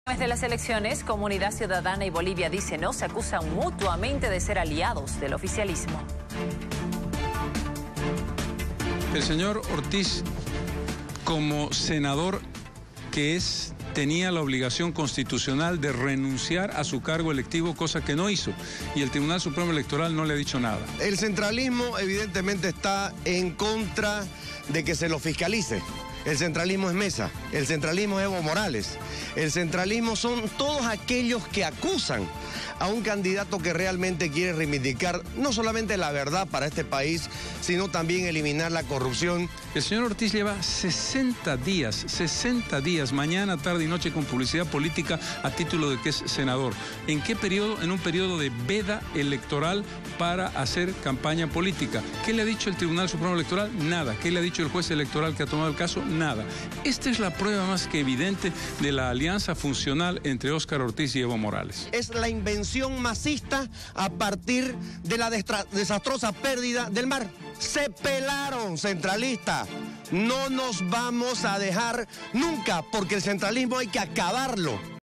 Desde las elecciones, Comunidad Ciudadana y Bolivia dice no se acusan mutuamente de ser aliados del oficialismo. El señor Ortiz, como senador que es, tenía la obligación constitucional de renunciar a su cargo electivo, cosa que no hizo, y el Tribunal Supremo Electoral no le ha dicho nada. El centralismo evidentemente está en contra de que se lo fiscalice. El centralismo es Mesa, el centralismo es Evo Morales, el centralismo son todos aquellos que acusan a un candidato que realmente quiere reivindicar no solamente la verdad para este país, sino también eliminar la corrupción. El señor Ortiz lleva 60 días, mañana, tarde y noche con publicidad política a título de que es senador. ¿En qué periodo? En un periodo de veda electoral para hacer campaña política. ¿Qué le ha dicho el Tribunal Supremo Electoral? Nada. ¿Qué le ha dicho el juez electoral que ha tomado el caso? Nada. Esta es la prueba más que evidente de la alianza funcional entre Óscar Ortiz y Evo Morales. Es la invención masista a partir de la desastrosa pérdida del mar. Se pelaron, centralistas. No nos vamos a dejar nunca, porque el centralismo hay que acabarlo.